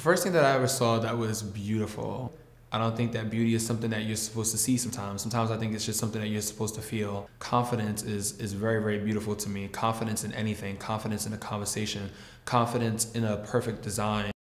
first thing that I ever saw that was beautiful. I don't think that beauty is something that you're supposed to see sometimes. Sometimes I think it's just something that you're supposed to feel. Confidence is very, very beautiful to me. Confidence in anything, confidence in a conversation, confidence in a perfect design.